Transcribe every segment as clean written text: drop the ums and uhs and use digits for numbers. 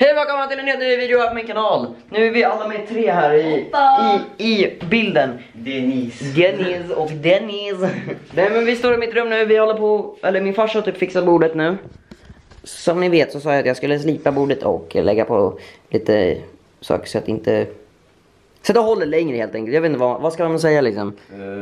Hej, välkomna till en helt ny video här på min kanal. Nu är vi alla med tre här i bilden. Dennis och Dennis. Nej, men vi står i mitt rum nu, vi håller på, eller min farsa har typ fixat bordet nu. Som ni vet så sa jag att jag skulle slipa bordet och lägga på lite saker så att inte... Så det håller längre helt enkelt. Jag vet inte vad ska man säga liksom.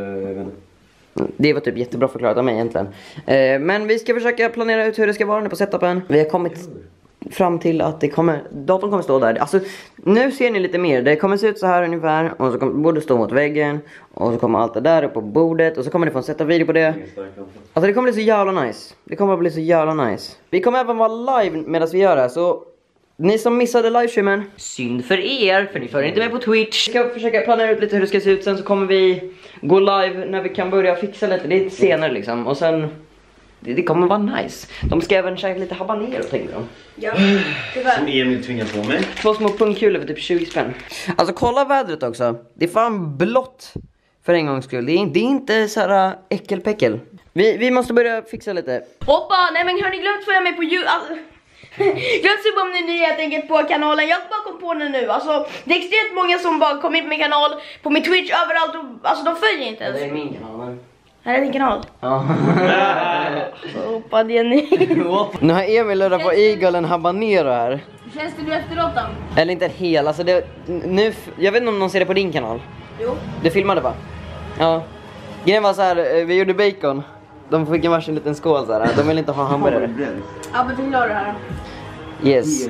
Det var typ jättebra förklarat av mig egentligen. Men vi ska försöka planera ut hur det ska vara nu på setupen. Vi har kommit fram till att datorn kommer stå där. Alltså nu ser ni lite mer. Det kommer se ut så här ungefär. Och så kommer bordet stå mot väggen. Och så kommer allt det där upp på bordet. Och så kommer ni få en sätta video på det. Alltså det kommer bli så jävla nice. Det kommer bli så jävla nice. Vi kommer även vara live medan vi gör det här. Så ni som missade livestreamen, synd för er, för ni följer inte med på Twitch. Vi ska försöka planera ut lite hur det ska se ut. Sen så kommer vi gå live när vi kan börja fixa lite. Det är senare liksom. Och sen, det kommer vara nice. De ska även käka lite habanero, tänker de. Ja, tyvärr. Som Emil tvingar på mig. 2 små pungkulor för typ 20 spänn. Alltså kolla vädret också. Det är fan blått för en gångs skull. Det är inte så här äckelpäckel. Vi måste börja fixa lite. Hoppa, nej men hörni, glömt följa mig på YouTube. Glömt sub om ni är nya helt enkelt på kanalen. Jag bara kom på den nu. Alltså det är extremt många som bara kom in på min kanal, på min Twitch, överallt och, alltså de följer inte ens. Det är min kanal, men... Här är din kanal. Ja. Hoppa Jenny. Nu har Emil lurat på Eagle en habanero här. Hur känns det nu efteråt då? Eller inte hela, alltså det, nu, jag vet inte om någon ser det på din kanal. Jo. Du filmade va? Ja. Grejen var så här, vi gjorde bacon. De fick en varsin liten skål så här. De vill inte ha hamburgare. Ja, men förklara det här. Yes.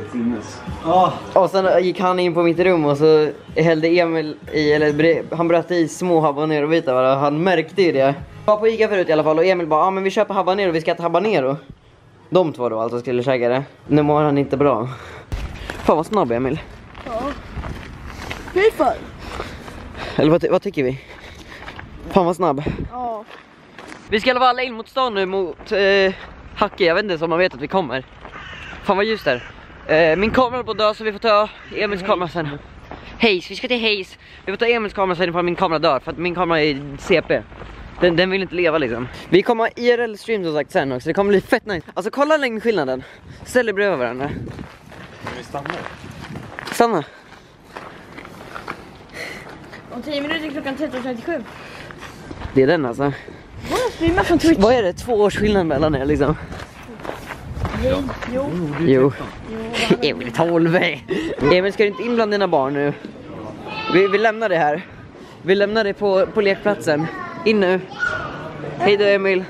Och sen gick han in på mitt rum och så hällde Emil i, eller han bröt i små habanero-bitar. Han märkte ju det. Jag var på Ica förut i alla fall och Emil bara, men vi köper habanero, vi ska äta habanero. De två då alltså skulle käka det. Nu mår han inte bra. Fan vad snabb Emil. Ja. Hur för? Eller vad tycker vi? Fan vad snabb. Ja. Vi ska i alla fall in mot stan nu mot Hacke, jag vet inte om man vet att vi kommer. Fan vad ljust där. Min kamera är på att dö så vi får ta Emils kamera sen. Hejs, vi ska till Hejs. Vi får ta Emils kamera sen ifall min kamera dör, för att min kamera är CP. Den vill inte leva liksom. Vi kommer ha IRL-stream som sagt sen också, det kommer bli fett nice. Alltså kolla längdskillnaden. Ställ er bredvid varandra. Men vi stannar. Stanna. Om 10 minuter klockan 13:37. Det är den alltså. Streama från Twitch. Vad är det? 2 års skillnad mellan er liksom? Jo. Emil 12. Emil, ska du inte inblanda dina barn nu? Vi lämnar det här. Vi lämnar det på lekplatsen. In nu. Hej då Emil.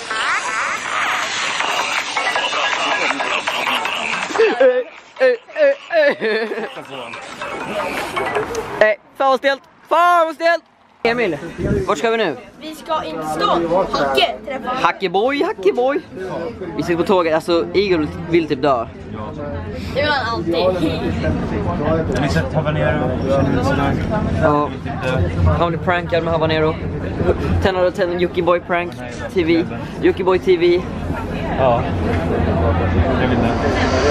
Fan vad stelt. Fan vad stelt. Emil, vart ska vi nu? Vi ska in till stan. Hacke träffa. Hackeboy. Vi sitter på tåget, alltså Igor vill typ dö. Det vill han alltid. Har ni sett habanero? Ja, han blir prankad med habanero. 10 out of 10 Jockiboi prank TV. Jockiboi TV. Ja. Jag vet inte.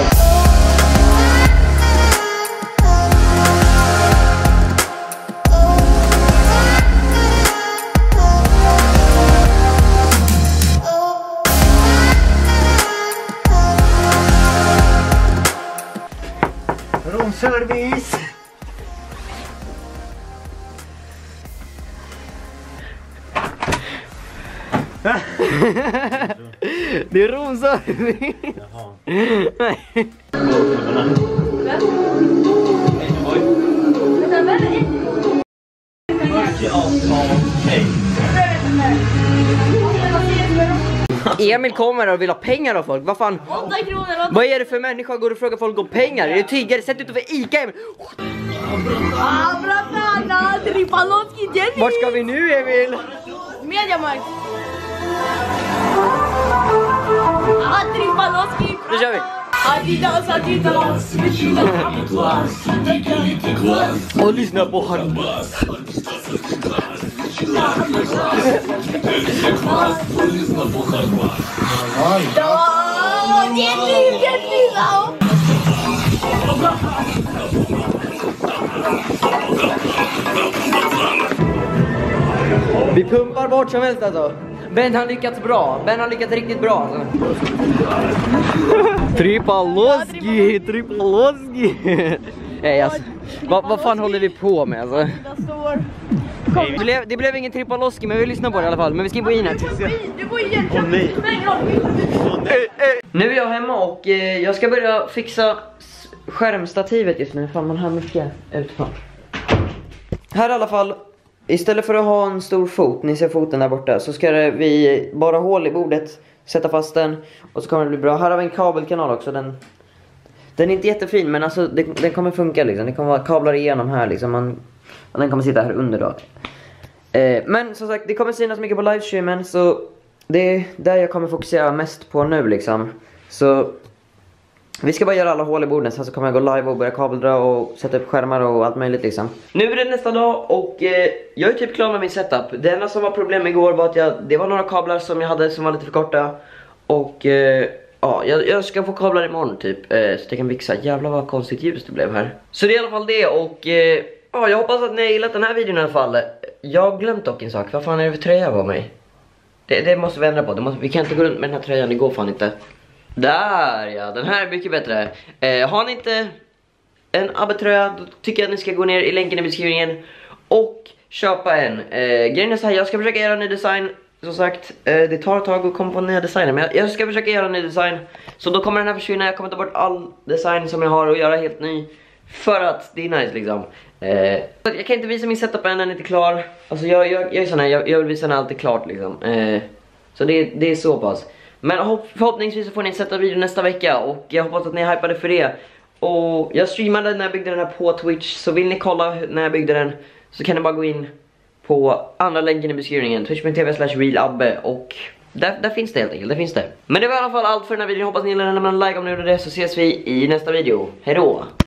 Service. Det är romservice. Jaha. Nej. Emil kommer och vill ha pengar av folk. Vad fan? 8 kronor. Vad är det för människa går och frågar folk om pengar? Är det tiggare? Sätt utanför Ica, Emil. Vart ska vi nu, Emil? Mediamarkt. Tripaloski. Nu kör vi. Adidas. Och lyssna på han. Vi pumpar bort som helst alltså. Ben har lyckats bra. Ben har lyckats riktigt bra alltså. Tripaloski. Nej alltså, vad fan håller vi på med alltså? Det blev ingen Tripaloski, men vi lyssnar på det i alla fall. Men vi ska in på Inet. Du får igen. Nu är jag hemma och jag ska börja fixa skärmstativet just nu. Fan, man hör mycket utifrån. Här i alla fall, istället för att ha en stor fot, ni ser foten där borta, så ska vi bara hål i bordet, sätta fast den och så kommer det bli bra. Här har vi en kabelkanal också. Den är inte jättefin, men alltså den kommer funka liksom. Det kommer vara kablar igenom här liksom. Och den kommer sitta här under då. Men som sagt, det kommer synas mycket på livestreamen, så det är där jag kommer fokusera mest på nu liksom. Så vi ska bara göra alla hål i borden, sen så kommer jag gå live och börja kabeldra och sätta upp skärmar och allt möjligt liksom. Nu är det nästa dag och jag är typ klar med min setup. Det enda som var problem igår var att det var några kablar som jag hade som var lite för korta. Och ja, jag ska få kablar imorgon typ, så jag kan fixa. Jävlar vad konstigt ljus det blev här. Så det är i alla fall det och ja, jag hoppas att ni har gillat den här videon i alla fall. Jag har glömt dock en sak, vad fan är det för tröja på mig? Det måste vi ändra på, vi kan inte gå runt med den här tröjan, det går fan inte. Där ja, den här är mycket bättre. Har ni inte en Abbe-tröja, då tycker jag att ni ska gå ner i länken i beskrivningen och köpa en. Grejen är så här, jag ska försöka göra en ny design. Som sagt, det tar ett tag att komma på nya designer, men jag ska försöka göra en ny design. Så då kommer den här försvinna, jag kommer ta bort all design som jag har och göra helt ny. För att det är nice liksom. Jag kan inte visa min setup än, den är inte klar. Alltså jag är sån här, jag vill visa när allt är klart liksom. Så det är så pass. Men förhoppningsvis så får ni en setup-video nästa vecka. Och jag hoppas att ni är hypade för det. Och jag streamade när jag byggde den här på Twitch. Så vill ni kolla när jag byggde den, så kan ni bara gå in på andra länken i beskrivningen, twitch.tv/realabbe. Och där finns det helt enkelt, där finns det. Men det var i alla fall allt för den här videon. Hoppas ni gillar den, lämna en like om ni gjorde det, så ses vi i nästa video. Hej då!